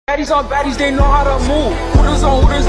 Baddies on baddies, they know how to move. Hooters on hooters.